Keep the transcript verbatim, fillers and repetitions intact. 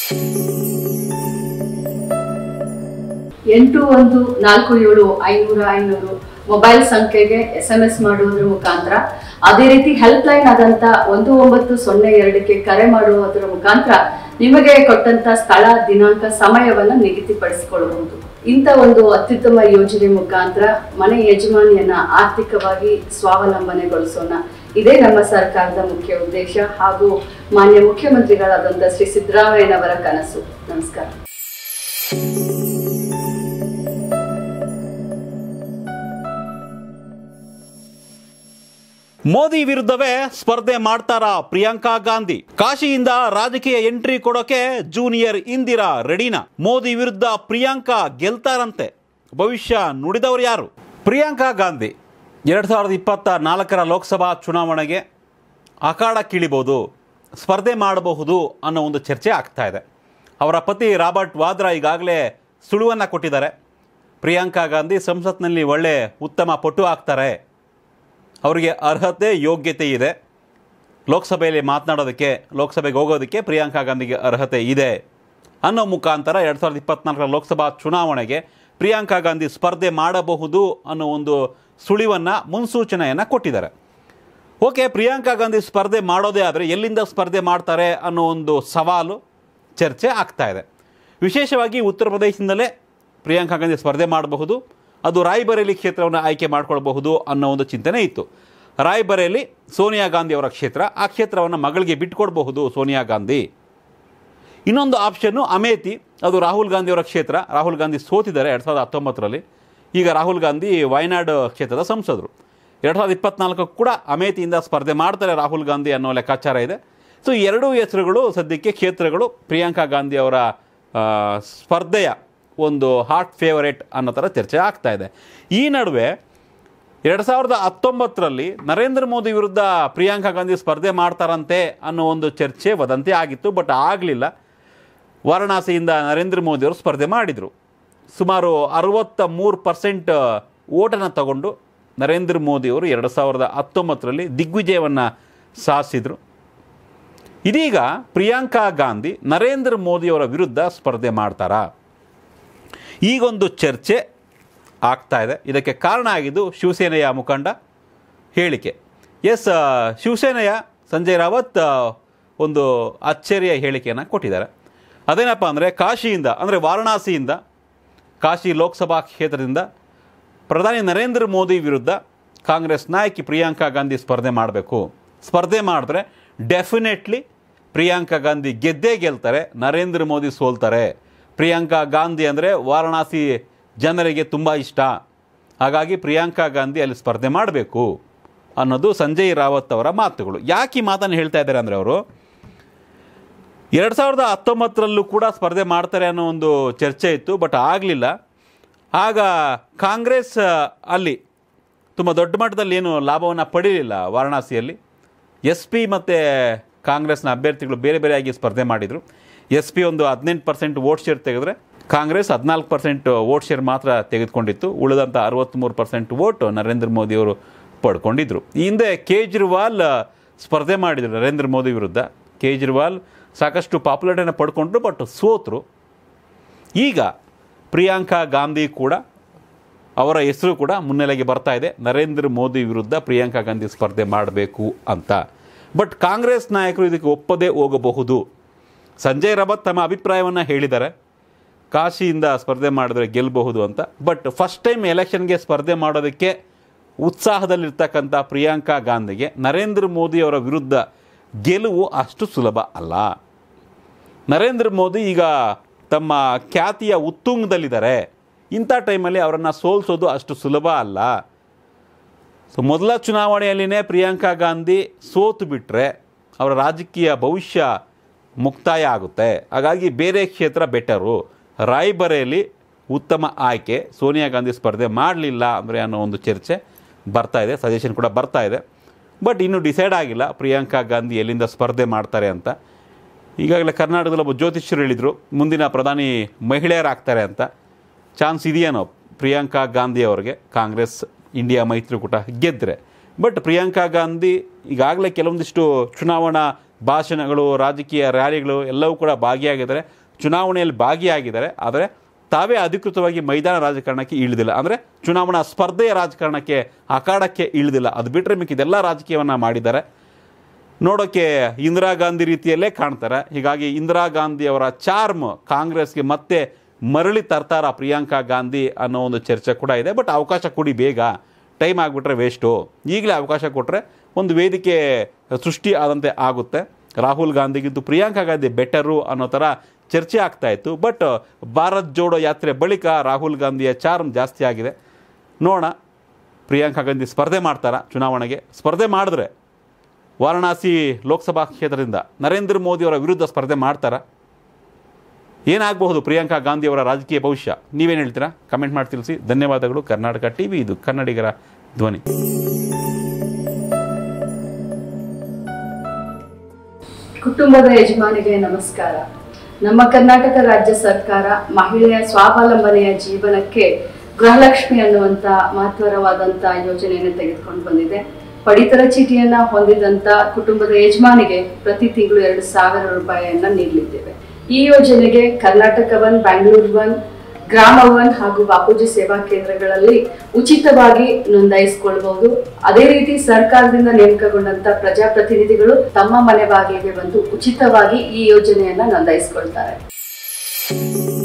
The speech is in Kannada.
ಎಂಟು ಒಂದು ನಾಲ್ಕು ಏಳು ಐನೂರ ಐನೂರು ಮೊಬೈಲ್ ಸಂಖ್ಯೆಗೆ ಎಸ್ ಎಂ ಎಸ್ ಮಾಡುವುದರ ಮುಖಾಂತರ, ಅದೇ ರೀತಿ ಹೆಲ್ಪ್ ಲೈನ್ ಆದಂತ ಒಂದು ಒಂಬತ್ತು ಸೊನ್ನೆ ಎರಡಕ್ಕೆ ಕರೆ ಮಾಡುವುದರ ಮುಖಾಂತರ ನಿಮಗೆ ಕೊಟ್ಟಂತ ಸ್ಥಳ, ದಿನಾಂಕ, ಸಮಯವನ್ನ ನಿಗದಿಪಡಿಸಿಕೊಳ್ಳಬಹುದು. ಇಂಥ ಒಂದು ಅತ್ಯುತ್ತಮ ಯೋಜನೆ ಮುಖಾಂತರ ಮನೆ ಯಜಮಾನಿಯನ್ನ ಆರ್ಥಿಕವಾಗಿ ಸ್ವಾವಲಂಬನೆಗೊಳಿಸೋಣ. ಇದೇ ನಮ್ಮ ಸರ್ಕಾರದ ಮುಖ್ಯ ಉದ್ದೇಶ ಹಾಗೂ ಮಾನ್ಯ ಮುಖ್ಯಮಂತ್ರಿಗಳಾದಂಥ ಶ್ರೀ ಸಿದ್ದರಾಮಯ್ಯನವರ ಕನಸು. ನಮಸ್ಕಾರ. ಮೋದಿ ವಿರುದ್ಧವೇ ಸ್ಪರ್ಧೆ ಮಾಡ್ತಾರಾ ಪ್ರಿಯಾಂಕಾ ಗಾಂಧಿ? ಕಾಶಿಯಿಂದ ರಾಜಕೀಯ ಎಂಟ್ರಿ ಕೊಡೋಕೆ ಜೂನಿಯರ್ ಇಂದಿರಾ ರೆಡಿನಾ? ಮೋದಿ ವಿರುದ್ಧ ಪ್ರಿಯಾಂಕಾ ಗೆಲ್ತಾರಂತೆ. ಭವಿಷ್ಯ ನುಡಿದವರು ಯಾರು? ಪ್ರಿಯಾಂಕಾ ಗಾಂಧಿ ಎರಡು ಸಾವಿರದ ಇಪ್ಪತ್ತ ನಾಲ್ಕರ ಲೋಕಸಭಾ ಚುನಾವಣೆಗೆ ಅಖಾಡಕ್ಕಿಳಿಬೋದು, ಸ್ಪರ್ಧೆ ಮಾಡಬಹುದು ಅನ್ನೋ ಒಂದು ಚರ್ಚೆ ಆಗ್ತಾ ಇದೆ. ಅವರ ಪತಿ ರಾಬರ್ಟ್ ವಾದ್ರಾ ಈಗಾಗಲೇ ಸುಳುವನ್ನು ಕೊಟ್ಟಿದ್ದಾರೆ. ಪ್ರಿಯಾಂಕಾ ಗಾಂಧಿ ಸಂಸತ್ನಲ್ಲಿ ಒಳ್ಳೆ ಉತ್ತಮ ಪಟು ಆಗ್ತಾರೆ, ಅವರಿಗೆ ಅರ್ಹತೆ ಯೋಗ್ಯತೆ ಇದೆ, ಲೋಕಸಭೆಯಲ್ಲಿ ಮಾತನಾಡೋದಕ್ಕೆ, ಲೋಕಸಭೆಗೆ ಹೋಗೋದಕ್ಕೆ ಪ್ರಿಯಾಂಕಾ ಗಾಂಧಿಗೆ ಅರ್ಹತೆ ಇದೆ ಅನ್ನೋ ಮುಖಾಂತರ ಎರಡು ಸಾವಿರದ ಇಪ್ಪತ್ನಾಲ್ಕರ ಲೋಕಸಭಾ ಚುನಾವಣೆಗೆ ಪ್ರಿಯಾಂಕಾ ಗಾಂಧಿ ಸ್ಪರ್ಧೆ ಮಾಡಬಹುದು ಅನ್ನೋ ಒಂದು ಸುಳಿವನ್ನು, ಮುನ್ಸೂಚನೆಯನ್ನು ಕೊಟ್ಟಿದ್ದಾರೆ. ಓಕೆ, ಪ್ರಿಯಾಂಕಾ ಗಾಂಧಿ ಸ್ಪರ್ಧೆ ಮಾಡೋದೇ ಆದರೆ ಎಲ್ಲಿಂದ ಸ್ಪರ್ಧೆ ಮಾಡ್ತಾರೆ ಅನ್ನೋ ಒಂದು ಸವಾಲು, ಚರ್ಚೆ ಆಗ್ತಾ ಇದೆ. ವಿಶೇಷವಾಗಿ ಉತ್ತರ ಪ್ರದೇಶದಿಂದಲೇ ಪ್ರಿಯಾಂಕಾ ಗಾಂಧಿ ಸ್ಪರ್ಧೆ ಮಾಡಬಹುದು, ಅದು ರಾಯ್ಬರೇಲಿ ಕ್ಷೇತ್ರವನ್ನು ಆಯ್ಕೆ ಮಾಡಿಕೊಳ್ಬಹುದು ಅನ್ನೋ ಒಂದು ಚಿಂತನೆ ಇತ್ತು. ರಾಯ್ಬರೇಲಿ ಸೋನಿಯಾ ಗಾಂಧಿ ಅವರ ಕ್ಷೇತ್ರ, ಆ ಕ್ಷೇತ್ರವನ್ನು ಮಗಳಿಗೆ ಬಿಟ್ಟುಕೊಡ್ಬಹುದು ಸೋನಿಯಾ ಗಾಂಧಿ. ಇನ್ನೊಂದು ಆಪ್ಷನ್ನು ಅಮೇಥಿ, ಅದು ರಾಹುಲ್ ಗಾಂಧಿ ಅವರ ಕ್ಷೇತ್ರ. ರಾಹುಲ್ ಗಾಂಧಿ ಸೋತಿದ್ದಾರೆ ಎರಡು ಸಾವಿರದ ಹತ್ತೊಂಬತ್ತರಲ್ಲಿ. ಈಗ ರಾಹುಲ್ ಗಾಂಧಿ ವಯನಾಡ್ ಕ್ಷೇತ್ರದ ಸಂಸದರು. ಎರಡು ಸಾವಿರದ ಇಪ್ಪತ್ನಾಲ್ಕಕ್ಕೂ ಕೂಡ ಅಮೇಥಿಯಿಂದ ಸ್ಪರ್ಧೆ ಮಾಡ್ತಾರೆ ರಾಹುಲ್ ಗಾಂಧಿ ಅನ್ನೋ ಲೆಕ್ಕಾಚಾರ ಇದೆ. ಸೊ ಎರಡೂ ಹೆಸರುಗಳು ಸದ್ಯಕ್ಕೆ ಕ್ಷೇತ್ರಗಳು ಪ್ರಿಯಾಂಕಾ ಗಾಂಧಿ ಅವರ ಸ್ಪರ್ಧೆಯ ಒಂದು ಹಾಟ್ ಫೇವರೇಟ್ ಅನ್ನೋ ಥರ ಚರ್ಚೆ ಆಗ್ತಾ ಇದೆ. ಈ ನಡುವೆ ಎರಡು ಸಾವಿರದ ಹತ್ತೊಂಬತ್ತರಲ್ಲಿ ನರೇಂದ್ರ ಮೋದಿ ವಿರುದ್ಧ ಪ್ರಿಯಾಂಕಾ ಗಾಂಧಿ ಸ್ಪರ್ಧೆ ಮಾಡ್ತಾರಂತೆ ಅನ್ನೋ ಒಂದು ಚರ್ಚೆ, ವದಂತಿ ಆಗಿತ್ತು. ಬಟ್ ಆಗಲಿಲ್ಲ. ವಾರಣಾಸಿಯಿಂದ ನರೇಂದ್ರ ಮೋದಿಯವರು ಸ್ಪರ್ಧೆ ಮಾಡಿದರು. ಸುಮಾರು ಅರವತ್ತ ಮೂರು ಪರ್ಸೆಂಟ್ ಓಟನ್ನು ತಗೊಂಡು ನರೇಂದ್ರ ಮೋದಿಯವರು ಎರಡು ಸಾವಿರದ ಹತ್ತೊಂಬತ್ತರಲ್ಲಿ ದಿಗ್ವಿಜಯವನ್ನು ಸಾಧಿಸಿದರು. ಇದೀಗ ಪ್ರಿಯಾಂಕಾ ಗಾಂಧಿ ನರೇಂದ್ರ ಮೋದಿಯವರ ವಿರುದ್ಧ ಸ್ಪರ್ಧೆ ಮಾಡ್ತಾರಾ? ಈಗೊಂದು ಚರ್ಚೆ ಆಗ್ತಾ ಇದೆ. ಇದಕ್ಕೆ ಕಾರಣ ಆಗಿದ್ದು ಶಿವಸೇನೆಯ ಮುಖಂಡ ಹೇಳಿಕೆ. ಎಸ್, ಶಿವಸೇನೆಯ ಸಂಜಯ್ ರಾವತ್ ಒಂದು ಅಚ್ಚರಿಯ ಹೇಳಿಕೆಯನ್ನು ಕೊಟ್ಟಿದ್ದಾರೆ. ಅದೇನಪ್ಪ ಅಂದರೆ, ಕಾಶಿಯಿಂದ ಅಂದರೆ ವಾರಣಾಸಿಯಿಂದ, ಕಾಶಿ ಲೋಕಸಭಾ ಕ್ಷೇತ್ರದಿಂದ ಪ್ರಧಾನಿ ನರೇಂದ್ರ ಮೋದಿ ವಿರುದ್ಧ ಕಾಂಗ್ರೆಸ್ ನಾಯಕಿ ಪ್ರಿಯಾಂಕಾ ಗಾಂಧಿ ಸ್ಪರ್ಧೆ ಮಾಡಬೇಕು. ಸ್ಪರ್ಧೆ ಮಾಡಿದ್ರೆ ಡೆಫಿನೆಟ್ಲಿ ಪ್ರಿಯಾಂಕಾ ಗಾಂಧಿ ಗೆದ್ದೇ ಗೆಲ್ತಾರೆ, ನರೇಂದ್ರ ಮೋದಿ ಸೋಲ್ತಾರೆ. ಪ್ರಿಯಾಂಕಾ ಗಾಂಧಿ ಅಂದರೆ ವಾರಣಾಸಿ ಜನರಿಗೆ ತುಂಬ ಇಷ್ಟ, ಹಾಗಾಗಿ ಪ್ರಿಯಾಂಕಾ ಗಾಂಧಿ ಅಲ್ಲಿ ಸ್ಪರ್ಧೆ ಮಾಡಬೇಕು ಅನ್ನೋದು ಸಂಜಯ್ ರಾವತ್ ಅವರ ಮಾತುಗಳು. ಯಾಕೆ ಈ ಮಾತನ್ನು ಹೇಳ್ತಾ ಇದ್ದಾರೆ ಅಂದರೆ, ಅವರು ಎರಡು ಸಾವಿರದ ಹತ್ತೊಂಬತ್ತರಲ್ಲೂ ಕೂಡ ಸ್ಪರ್ಧೆ ಮಾಡ್ತಾರೆ ಅನ್ನೋ ಒಂದು ಚರ್ಚೆ ಇತ್ತು, ಬಟ್ ಆಗಲಿಲ್ಲ. ಆಗ ಕಾಂಗ್ರೆಸ್ ಅಲ್ಲಿ ತುಂಬ ದೊಡ್ಡ ಮಟ್ಟದಲ್ಲಿ ಏನು ಲಾಭವನ್ನು ಪಡೀಲಿಲ್ಲ. ವಾರಣಾಸಿಯಲ್ಲಿ ಎಸ್ ಪಿ ಮತ್ತು ಕಾಂಗ್ರೆಸ್ನ ಅಭ್ಯರ್ಥಿಗಳು ಬೇರೆ ಬೇರೆಯಾಗಿ ಸ್ಪರ್ಧೆ ಮಾಡಿದರು. ಎಸ್ ಪಿ ಒಂದು ಹದಿನೆಂಟು ಪರ್ಸೆಂಟ್ ವೋಟ್ ಶೇರ್ ತೆಗೆದ್ರೆ ಕಾಂಗ್ರೆಸ್ ಹದಿನಾಲ್ಕು ಪರ್ಸೆಂಟ್ ವೋಟ್ ಶೇರ್ ಮಾತ್ರ ತೆಗೆದುಕೊಂಡಿತ್ತು. ಉಳಿದಂಥ ಅರವತ್ತ್ಮೂರು ಪರ್ಸೆಂಟ್ ವೋಟ್ ನರೇಂದ್ರ ಮೋದಿಯವರು ಪಡ್ಕೊಂಡಿದ್ದರು. ಈ ಹಿಂದೆ ಕೇಜ್ರಿವಾಲ್ ಸ್ಪರ್ಧೆ ಮಾಡಿದರು ನರೇಂದ್ರ ಮೋದಿ ವಿರುದ್ಧ. ಕೇಜ್ರಿವಾಲ್ ಸಾಕಷ್ಟು ಪಾಪ್ಯುಲಾರಿಟಿಯನ್ನು ಪಡ್ಕೊಂಡ್ರು, ಬಟ್ ಸೋತರು. ಈಗ ಪ್ರಿಯಾಂಕಾ ಗಾಂಧಿ ಕೂಡ, ಅವರ ಹೆಸರು ಕೂಡ ಮುನ್ನೆಲೆಗೆ ಬರ್ತಾ ಇದೆ, ನರೇಂದ್ರ ಮೋದಿ ವಿರುದ್ಧ ಪ್ರಿಯಾಂಕಾ ಗಾಂಧಿ ಸ್ಪರ್ಧೆ ಮಾಡಬೇಕು ಅಂತ. ಬಟ್ ಕಾಂಗ್ರೆಸ್ ನಾಯಕರು ಇದಕ್ಕೆ ಒಪ್ಪದೇ ಹೋಗಬಹುದು. ಸಂಜಯ್ ರಾವತ್ ತಮ್ಮ ಅಭಿಪ್ರಾಯವನ್ನು ಹೇಳಿದ್ದಾರೆ, ಕಾಶಿಯಿಂದ ಸ್ಪರ್ಧೆ ಮಾಡಿದ್ರೆ ಗೆಲ್ಲಬಹುದು ಅಂತ. ಬಟ್ ಫಸ್ಟ್ ಟೈಮ್ ಎಲೆಕ್ಷನ್ಗೆ ಸ್ಪರ್ಧೆ ಮಾಡೋದಕ್ಕೆ ಉತ್ಸಾಹದಲ್ಲಿರ್ತಕ್ಕಂಥ ಪ್ರಿಯಾಂಕಾ ಗಾಂಧಿಗೆ ನರೇಂದ್ರ ಮೋದಿಯವರ ವಿರುದ್ಧ ಗೆಲುವು ಅಷ್ಟು ಸುಲಭ ಅಲ್ಲ. ನರೇಂದ್ರ ಮೋದಿ ಈಗ ತಮ್ಮ ಖ್ಯಾತಿಯ ಉತ್ತುಂಗದಲ್ಲಿದ್ದಾರೆ. ಇಂಥ ಟೈಮಲ್ಲಿ ಅವರನ್ನು ಸೋಲಿಸೋದು ಅಷ್ಟು ಸುಲಭ ಅಲ್ಲ. ಸೊ ಮೊದಲ ಚುನಾವಣೆಯಲ್ಲಿನೇ ಪ್ರಿಯಾಂಕಾ ಗಾಂಧಿ ಸೋತು ಬಿಟ್ಟರೆ ಅವರ ರಾಜಕೀಯ ಭವಿಷ್ಯ ಮುಕ್ತಾಯ ಆಗುತ್ತೆ. ಹಾಗಾಗಿ ಬೇರೆ ಕ್ಷೇತ್ರ ಬೆಟರು. ರಾಯ್ಬರೇಲಿ ಉತ್ತಮ ಆಯ್ಕೆ, ಸೋನಿಯಾ ಗಾಂಧಿ ಸ್ಪರ್ಧೆ ಮಾಡಲಿಲ್ಲ ಅಂದರೆ ಅನ್ನೋ ಒಂದು ಚರ್ಚೆ ಬರ್ತಾ ಇದೆ, ಸಜೆಷನ್ ಕೂಡ ಬರ್ತಾ ಇದೆ. ಬಟ್ ಇನ್ನೂ ಡಿಸೈಡ್ ಆಗಿಲ್ಲ ಪ್ರಿಯಾಂಕಾ ಗಾಂಧಿ ಎಲ್ಲಿಂದ ಸ್ಪರ್ಧೆ ಮಾಡ್ತಾರೆ ಅಂತ. ಈಗಾಗಲೇ ಕರ್ನಾಟಕದಲ್ಲಿ ಒಬ್ಬ ಜ್ಯೋತಿಷ್ಯರು ಹೇಳಿದರು ಮುಂದಿನ ಪ್ರಧಾನಿ ಮಹಿಳೆಯರಾಗ್ತಾರೆ ಅಂತ. ಚಾನ್ಸ್ ಇದೆಯೇನೋ ಪ್ರಿಯಾಂಕಾ ಗಾಂಧಿ ಅವರಿಗೆ ಕಾಂಗ್ರೆಸ್ ಇಂಡಿಯಾ ಮೈತ್ರಿಕೂಟ ಗೆದ್ದರೆ. ಬಟ್ ಪ್ರಿಯಾಂಕಾ ಗಾಂಧಿ ಈಗಾಗಲೇ ಕೆಲವೊಂದಿಷ್ಟು ಚುನಾವಣಾ ಭಾಷಣಗಳು, ರಾಜಕೀಯ ರ್ಯಾಲಿಗಳು ಎಲ್ಲವೂ ಕೂಡ ಭಾಗಿಯಾಗಿದ್ದಾರೆ, ಚುನಾವಣೆಯಲ್ಲಿ ಭಾಗಿಯಾಗಿದ್ದಾರೆ. ಆದರೆ ತಾವೇ ಅಧಿಕೃತವಾಗಿ ಮೈದಾನ ರಾಜಕಾರಣಕ್ಕೆ ಇಳಿದಿಲ್ಲ, ಅಂದರೆ ಚುನಾವಣಾ ಸ್ಪರ್ಧೆಯ ರಾಜಕಾರಣಕ್ಕೆ ಅಖಾಡಕ್ಕೆ ಇಳಿದಿಲ್ಲ. ಅದು ಬಿಟ್ಟರೆ ಮಿಕ್ಕಿದೆಲ್ಲ ರಾಜಕೀಯವನ್ನು ಮಾಡಿದ್ದಾರೆ. ನೋಡೋಕ್ಕೆ ಇಂದಿರಾ ಗಾಂಧಿ ರೀತಿಯಲ್ಲೇ ಕಾಣ್ತಾರೆ. ಹೀಗಾಗಿ ಇಂದಿರಾ ಗಾಂಧಿಯವರ ಚಾರ್ಮ್ ಕಾಂಗ್ರೆಸ್ಗೆ ಮತ್ತೆ ಮರಳಿ ತರ್ತಾರ ಪ್ರಿಯಾಂಕಾ ಗಾಂಧಿ ಅನ್ನೋ ಒಂದು ಚರ್ಚೆ ಕೂಡ ಇದೆ. ಬಟ್ ಅವಕಾಶ ಕೊಡಿ, ಬೇಗ, ಟೈಮ್ ಆಗಿಬಿಟ್ರೆ ವೇಸ್ಟು. ಈಗಲೇ ಅವಕಾಶ ಕೊಟ್ಟರೆ ಒಂದು ವೇದಿಕೆ ಸೃಷ್ಟಿ ಆದಂತೆ ಆಗುತ್ತೆ. ರಾಹುಲ್ ಗಾಂಧಿಗಿಂತೂ ಪ್ರಿಯಾಂಕಾ ಗಾಂಧಿ ಬೆಟರು ಅನ್ನೋ ಥರ ಚರ್ಚೆ ಆಗ್ತಾಯಿತ್ತು. ಬಟ್ ಭಾರತ್ ಜೋಡೋ ಯಾತ್ರೆ ಬಳಿಕ ರಾಹುಲ್ ಗಾಂಧಿಯ ಚಾರ್ಮ್ ಜಾಸ್ತಿ ಆಗಿದೆ. ನೋಡೋಣ, ಪ್ರಿಯಾಂಕಾ ಗಾಂಧಿ ಸ್ಪರ್ಧೆ ಮಾಡ್ತಾರಾ ಚುನಾವಣೆಗೆ? ಸ್ಪರ್ಧೆ ಮಾಡಿದ್ರೆ ವಾರಣಾಸಿ ಲೋಕಸಭಾ ಕ್ಷೇತ್ರದಿಂದ ನರೇಂದ್ರ ಮೋದಿಯವರ ವಿರುದ್ಧ ಸ್ಪರ್ಧೆ ಮಾಡ್ತಾರಾ? ಏನಾಗಬಹುದು ಪ್ರಿಯಾಂಕಾ ಗಾಂಧಿಯವರ ರಾಜಕೀಯ ಭವಿಷ್ಯ? ನೀವೇನು ಹೇಳ್ತೀರಾ? ಕಮೆಂಟ್ ಮಾಡಿ ತಿಳಿಸಿ. ಧನ್ಯವಾದಗಳು. ಕರ್ನಾಟಕ ಟಿವಿ, ಇದು ಕನ್ನಡಿಗರ ಧ್ವನಿ. ಕುಟುಂಬದ ಯಜಮಾನಿಗೆ ನಮಸ್ಕಾರ. ನಮ್ಮ ಕರ್ನಾಟಕ ರಾಜ್ಯ ಸರ್ಕಾರ ಮಹಿಳೆಯ ಸ್ವಾವಲಂಬನೆಯ ಜೀವನಕ್ಕೆ ಗೃಹಲಕ್ಷ್ಮಿ ಅನ್ನುವಂತ ಮಹತ್ವರವಾದಂತ ಯೋಜನೆಯನ್ನು ತೆಗೆದುಕೊಂಡು ಬಂದಿದೆ. ಪಡಿತರ ಚೀಟಿಯನ್ನ ಹೊಂದಿದಂತ ಕುಟುಂಬದ ಯಜಮಾನಿಗೆ ಪ್ರತಿ ತಿಂಗಳು ಎರಡು ಸಾವಿರ ರೂಪಾಯಿಯನ್ನ ನೀಡಲಿದ್ದೇವೆ. ಈ ಯೋಜನೆಗೆ Karnataka one, Bangalore one, Grama one ಹಾಗೂ ಬಾಪೂಜಿ ಸೇವಾ ಕೇಂದ್ರಗಳಲ್ಲಿ ಉಚಿತವಾಗಿ ನೋಂದಾಯಿಸಿಕೊಳ್ಳಬಹುದು. ಅದೇ ರೀತಿ ಸರ್ಕಾರದಿಂದ ನೇಮಕಗೊಂಡಂತ ಪ್ರಜಾಪ್ರತಿನಿಧಿಗಳು ತಮ್ಮ ಮನೆ ಬಾಗಿಲಿಗೆ ಬಂದು ಉಚಿತವಾಗಿ ಈ ಯೋಜನೆಯನ್ನ ನೋಂದಾಯಿಸಿಕೊಳ್ತಾರೆ.